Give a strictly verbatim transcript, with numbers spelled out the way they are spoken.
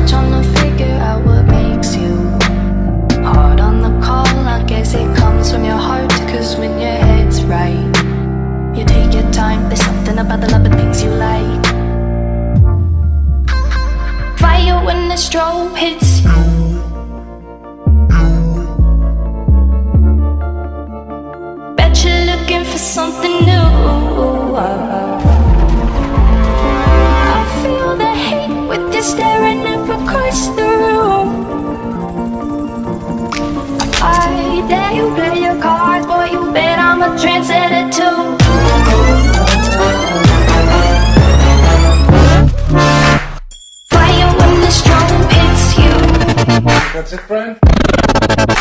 trying to figure out what makes you hard on the call. I guess it comes from your heart, cause when your head's right, you take your time. There's something about the love of things you like. Fire when the strobe hits you. Bet you're looking for something new. I feel the hate with you staring up across the room. I dare you play your cards, boy, you bet I'm a trendsetter too. Fire when the strobe hits you. That's it, friend?